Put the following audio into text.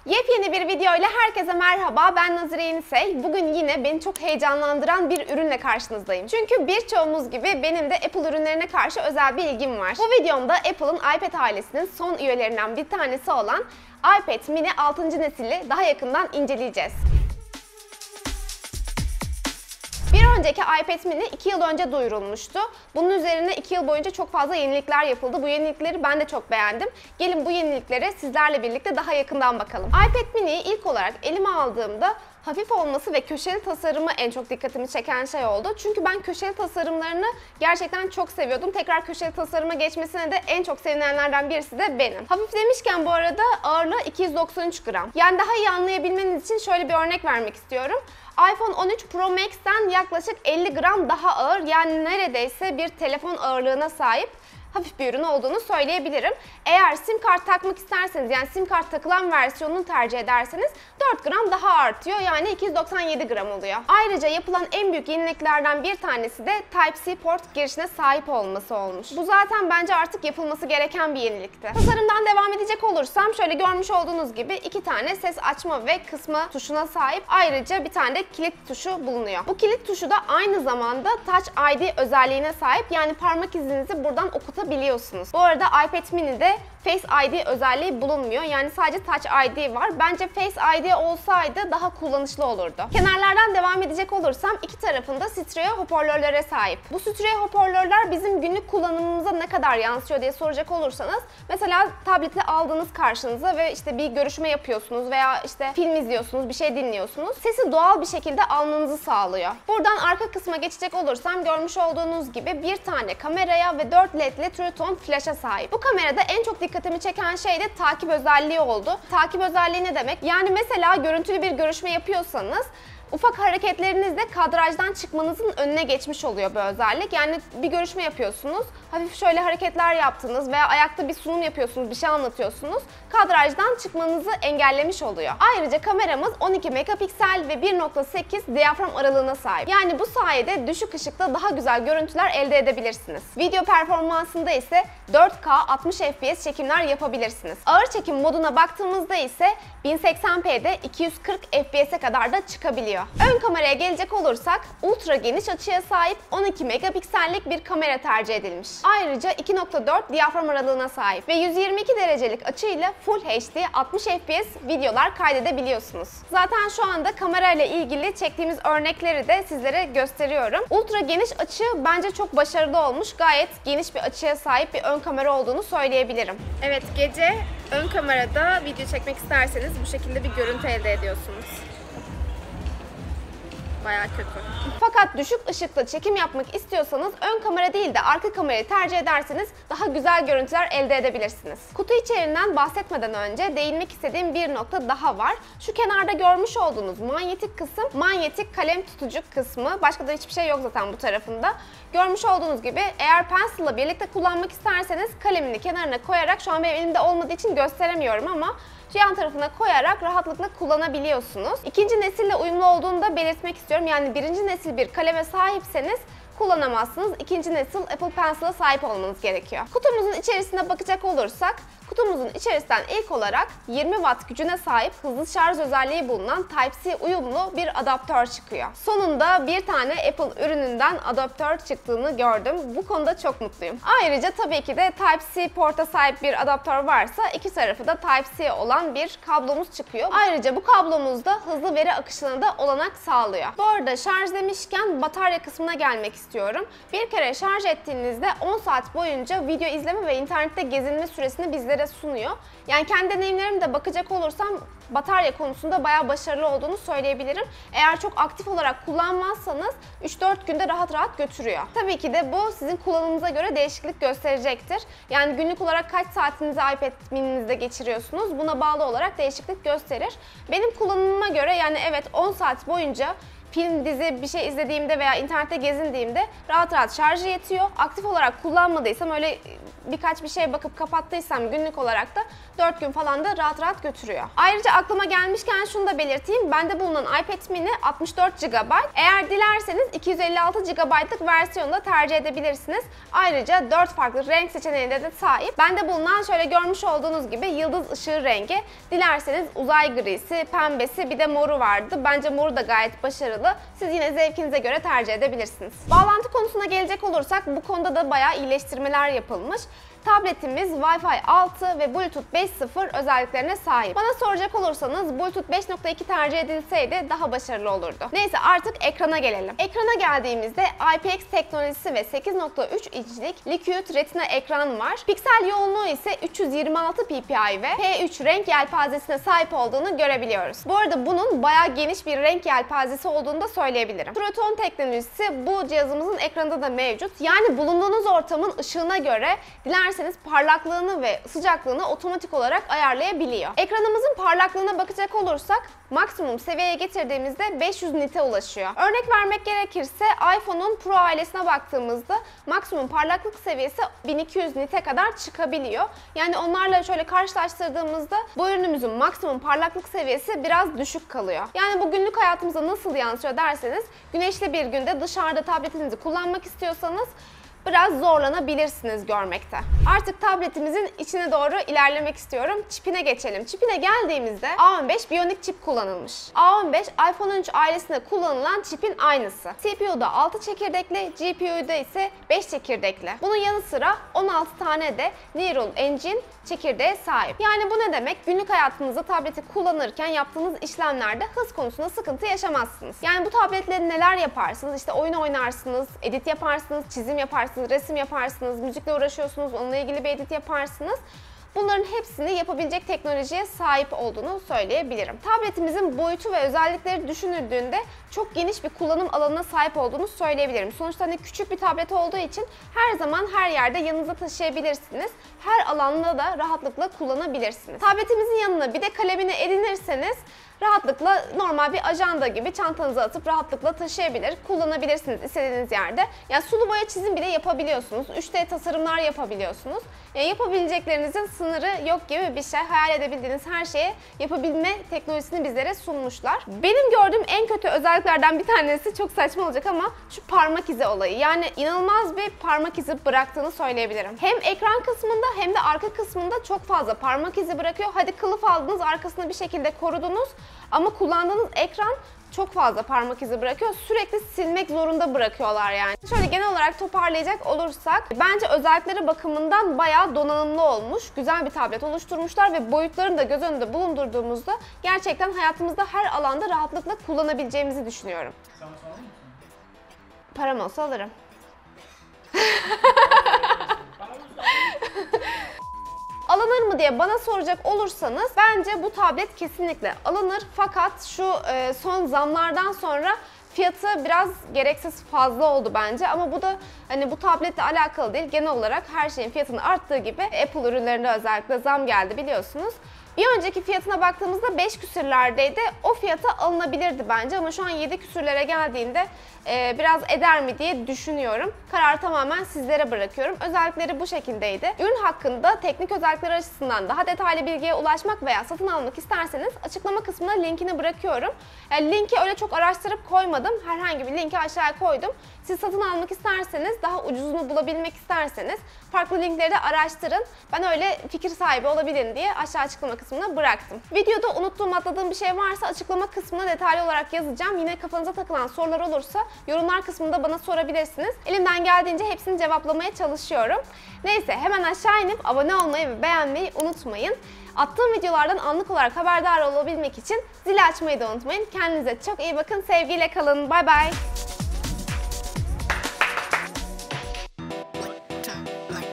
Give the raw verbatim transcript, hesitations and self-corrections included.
Yepyeni bir video ile herkese merhaba, ben Nazire Yenisey. Bugün yine beni çok heyecanlandıran bir ürünle karşınızdayım. Çünkü birçoğumuz gibi benim de Apple ürünlerine karşı özel bir ilgim var. Bu videomda Apple'ın iPad ailesinin son üyelerinden bir tanesi olan iPad mini altıncı nesili daha yakından inceleyeceğiz. Bir önceki iPad mini iki yıl önce duyurulmuştu. Bunun üzerine iki yıl boyunca çok fazla yenilikler yapıldı. Bu yenilikleri ben de çok beğendim. Gelin bu yeniliklere sizlerle birlikte daha yakından bakalım. iPad mini'yi ilk olarak elime aldığımda hafif olması ve köşeli tasarımı en çok dikkatimi çeken şey oldu. Çünkü ben köşeli tasarımlarını gerçekten çok seviyordum. Tekrar köşeli tasarıma geçmesine de en çok sevinenlerden birisi de benim. Hafif demişken bu arada ağırlığı iki yüz doksan üç gram. Yani daha iyi anlayabilmeniz için şöyle bir örnek vermek istiyorum. iPhone on üç Pro Max'ten yaklaşık elli gram daha ağır, yani neredeyse bir telefon ağırlığına sahip hafif bir ürün olduğunu söyleyebilirim. Eğer sim kart takmak isterseniz, yani sim kart takılan versiyonunu tercih ederseniz dört gram daha artıyor, yani iki yüz doksan yedi gram oluyor. Ayrıca yapılan en büyük yeniliklerden bir tanesi de Type-C port girişine sahip olması olmuş. Bu zaten bence artık yapılması gereken bir yenilikti. Tasarımdan devam edecek olursam şöyle görmüş olduğunuz gibi iki tane ses açma ve kısma tuşuna sahip. Ayrıca bir tane de kilit tuşu bulunuyor. Bu kilit tuşu da aynı zamanda Touch I D özelliğine sahip, yani parmak izinizi buradan okutabilirsiniz. Biliyorsunuz. Bu arada iPad mini'de Face I D özelliği bulunmuyor. Yani sadece Touch I D var. Bence Face I D olsaydı daha kullanışlı olurdu. Kenarlardan devam edecek olursam iki tarafında stereo hoparlörlere sahip. Bu stereo hoparlörler bizim günlük kullanımımıza ne kadar yansıyor diye soracak olursanız, mesela tableti aldığınız karşınıza ve işte bir görüşme yapıyorsunuz veya işte film izliyorsunuz, bir şey dinliyorsunuz. Sesi doğal bir şekilde almanızı sağlıyor. Buradan arka kısma geçecek olursam görmüş olduğunuz gibi bir tane kameraya ve dört ledli True Tone flash'a sahip. Bu kamerada en çok dikkatimi çeken şey de takip özelliği oldu. Takip özelliği ne demek? Yani mesela görüntülü bir görüşme yapıyorsanız ufak hareketlerinizle kadrajdan çıkmanızın önüne geçmiş oluyor bu özellik. Yani bir görüşme yapıyorsunuz, hafif şöyle hareketler yaptınız veya ayakta bir sunum yapıyorsunuz, bir şey anlatıyorsunuz. Kadrajdan çıkmanızı engellemiş oluyor. Ayrıca kameramız on iki megapiksel ve bir nokta sekiz diyafram aralığına sahip. Yani bu sayede düşük ışıkta daha güzel görüntüler elde edebilirsiniz. Video performansında ise dört K altmış F P S çekimler yapabilirsiniz. Ağır çekim moduna baktığımızda ise bin seksen p'de iki yüz kırk F P S'e kadar da çıkabiliyor. Ön kameraya gelecek olursak ultra geniş açıya sahip on iki megapiksellik bir kamera tercih edilmiş. Ayrıca iki nokta dört diyafram aralığına sahip ve yüz yirmi iki derecelik açıyla Full H D altmış F P S videolar kaydedebiliyorsunuz. Zaten şu anda kamerayla ilgili çektiğimiz örnekleri de sizlere gösteriyorum. Ultra geniş açı bence çok başarılı olmuş. Gayet geniş bir açıya sahip bir ön kamera olduğunu söyleyebilirim. Evet, gece ön kamerada video çekmek isterseniz bu şekilde bir görüntü elde ediyorsunuz. Bayağı kötü. Fakat düşük ışıkta çekim yapmak istiyorsanız ön kamera değil de arka kamerayı tercih ederseniz daha güzel görüntüler elde edebilirsiniz. Kutu içeriğinden bahsetmeden önce değinmek istediğim bir nokta daha var. Şu kenarda görmüş olduğunuz manyetik kısım, manyetik kalem tutucu kısmı. Başka da hiçbir şey yok zaten bu tarafında. Görmüş olduğunuz gibi eğer pencil ile birlikte kullanmak isterseniz kalemini kenarına koyarak, şu an benim elimde olmadığı için gösteremiyorum ama yan tarafına koyarak rahatlıkla kullanabiliyorsunuz. İkinci nesille uyumlu olduğunu da belirtmek istiyorum. Yani birinci nesil bir kaleme sahipseniz kullanamazsınız. İkinci nesil Apple Pencil'a sahip olmanız gerekiyor. Kutumuzun içerisine bakacak olursak, kutumuzun içerisinden ilk olarak yirmi watt gücüne sahip hızlı şarj özelliği bulunan Type-C uyumlu bir adaptör çıkıyor. Sonunda bir tane Apple ürününden adaptör çıktığını gördüm. Bu konuda çok mutluyum. Ayrıca tabii ki de Type-C porta sahip bir adaptör varsa iki tarafı da Type-C olan bir kablomuz çıkıyor. Ayrıca bu kablomuz da hızlı veri akışına da olanak sağlıyor. Bu arada şarj demişken batarya kısmına gelmek istiyorum. Bir kere şarj ettiğinizde on saat boyunca video izleme ve internette gezinme süresini bizlere sunuyor. Yani kendi deneyimlerimde bakacak olursam batarya konusunda bayağı başarılı olduğunu söyleyebilirim. Eğer çok aktif olarak kullanmazsanız üç dört günde rahat rahat götürüyor. Tabii ki de bu sizin kullanımınıza göre değişiklik gösterecektir. Yani günlük olarak kaç saatinizi iPad mini'nizde geçiriyorsunuz, buna bağlı olarak değişiklik gösterir. Benim kullanımıma göre yani evet on saat boyunca film, dizi, bir şey izlediğimde veya internette gezindiğimde rahat rahat şarjı yetiyor. Aktif olarak kullanmadıysam, öyle birkaç bir şeye bakıp kapattıysam günlük olarak da dört gün falan da rahat rahat götürüyor. Ayrıca aklıma gelmişken şunu da belirteyim. Bende bulunan iPad mini altmış dört gigabayt. Eğer dilerseniz iki yüz elli altı gigabaytlık versiyonu da tercih edebilirsiniz. Ayrıca dört farklı renk seçeneğine de sahip. Bende bulunan şöyle görmüş olduğunuz gibi yıldız ışığı rengi. Dilerseniz uzay grisi, pembesi, bir de moru vardı. Bence moru da gayet başarılı. Siz yine zevkinize göre tercih edebilirsiniz. Bağlantı konusuna gelecek olursak bu konuda da bayağı iyileştirmeler yapılmış. Tabletimiz Wi-Fi altı ve Bluetooth beş nokta sıfır özelliklerine sahip. Bana soracak olursanız Bluetooth beş nokta iki tercih edilseydi daha başarılı olurdu. Neyse artık ekrana gelelim. Ekrana geldiğimizde I P X teknolojisi ve sekiz nokta üç inçlik Liquid Retina ekran var. Piksel yoğunluğu ise üç yüz yirmi altı P P I ve P üç renk yelpazesine sahip olduğunu görebiliyoruz. Bu arada bunun bayağı geniş bir renk yelpazesi olduğunu da söyleyebilirim. True Tone teknolojisi bu cihazımızın ekranında da mevcut. Yani bulunduğunuz ortamın ışığına göre dilerseniz parlaklığını ve sıcaklığını otomatik olarak ayarlayabiliyor. Ekranımızın parlaklığına bakacak olursak maksimum seviyeye getirdiğimizde beş yüz nite ulaşıyor. Örnek vermek gerekirse iPhone'un Pro ailesine baktığımızda maksimum parlaklık seviyesi bin iki yüz nite kadar çıkabiliyor. Yani onlarla şöyle karşılaştırdığımızda bu ürünümüzün maksimum parlaklık seviyesi biraz düşük kalıyor. Yani bu günlük hayatımıza nasıl yansıyor derseniz, güneşli bir günde dışarıda tabletinizi kullanmak istiyorsanız biraz zorlanabilirsiniz görmekte. Artık tabletimizin içine doğru ilerlemek istiyorum. Çipine geçelim. Çipine geldiğimizde A on beş Bionic çip kullanılmış. A on beş iPhone on üç ailesinde kullanılan çipin aynısı. C P U'da altı çekirdekli, G P U'da ise beş çekirdekli. Bunun yanı sıra on altı tane de Neural Engine çekirdeğe sahip. Yani bu ne demek? Günlük hayatınızda tableti kullanırken yaptığınız işlemlerde hız konusunda sıkıntı yaşamazsınız. Yani bu tabletle neler yaparsınız? İşte oyun oynarsınız, edit yaparsınız, çizim yaparsınız, resim yaparsınız, müzikle uğraşıyorsunuz, onunla ilgili bir edit yaparsınız. Bunların hepsini yapabilecek teknolojiye sahip olduğunu söyleyebilirim. Tabletimizin boyutu ve özellikleri düşünüldüğünde çok geniş bir kullanım alanına sahip olduğunu söyleyebilirim. Sonuçta hani küçük bir tablet olduğu için her zaman her yerde yanınıza taşıyabilirsiniz. Her alanda da rahatlıkla kullanabilirsiniz. Tabletimizin yanına bir de kalemini edinirseniz rahatlıkla normal bir ajanda gibi çantanıza atıp rahatlıkla taşıyabilir, kullanabilirsiniz istediğiniz yerde. Yani sulu boya çizim bile yapabiliyorsunuz, üç D tasarımlar yapabiliyorsunuz. Yani yapabileceklerinizin sınırı yok gibi bir şey. Hayal edebildiğiniz her şeye yapabilme teknolojisini bizlere sunmuşlar. Benim gördüğüm en kötü özelliklerden bir tanesi, çok saçma olacak ama, şu parmak izi olayı. Yani inanılmaz bir parmak izi bıraktığını söyleyebilirim. Hem ekran kısmında hem de arka kısmında çok fazla parmak izi bırakıyor. Hadi kılıf aldınız, arkasını bir şekilde korudunuz. Ama kullandığınız ekran çok fazla parmak izi bırakıyor. Sürekli silmek zorunda bırakıyorlar yani. Şöyle genel olarak toparlayacak olursak, bence özellikleri bakımından bayağı donanımlı olmuş. Güzel bir tablet oluşturmuşlar ve boyutlarını da göz önünde bulundurduğumuzda gerçekten hayatımızda her alanda rahatlıkla kullanabileceğimizi düşünüyorum. Sen alır mısın? Param olsa alırım. Alınır mı diye bana soracak olursanız, bence bu tablet kesinlikle alınır. Fakat şu e, son zamlardan sonra fiyatı biraz gereksiz fazla oldu bence, ama bu da hani bu tabletle alakalı değil. Genel olarak her şeyin fiyatının arttığı gibi Apple ürünlerinde özellikle zam geldi biliyorsunuz. Bir önceki fiyatına baktığımızda beş küsürlerdeydi. O fiyata alınabilirdi bence, ama şu an yedi küsürlere geldiğinde e, biraz eder mi diye düşünüyorum. Kararı tamamen sizlere bırakıyorum. Özellikleri bu şekildeydi. Ürün hakkında teknik özellikleri açısından daha detaylı bilgiye ulaşmak veya satın almak isterseniz açıklama kısmına linkini bırakıyorum. Yani linki öyle çok araştırıp koymadım. Herhangi bir linki aşağıya koydum. Siz satın almak isterseniz, daha ucuzunu bulabilmek isterseniz farklı linkleri de araştırın. Ben öyle fikir sahibi olabilirim diye aşağı açıklama kısmına bıraktım. Videoda unuttuğum, atladığım bir şey varsa açıklama kısmına detaylı olarak yazacağım. Yine kafanıza takılan sorular olursa yorumlar kısmında bana sorabilirsiniz. Elimden geldiğince hepsini cevaplamaya çalışıyorum. Neyse, hemen aşağı inip abone olmayı ve beğenmeyi unutmayın. Attığım videolardan anlık olarak haberdar olabilmek için zili açmayı da unutmayın. Kendinize çok iyi bakın. Sevgiyle kalın. Bay bay.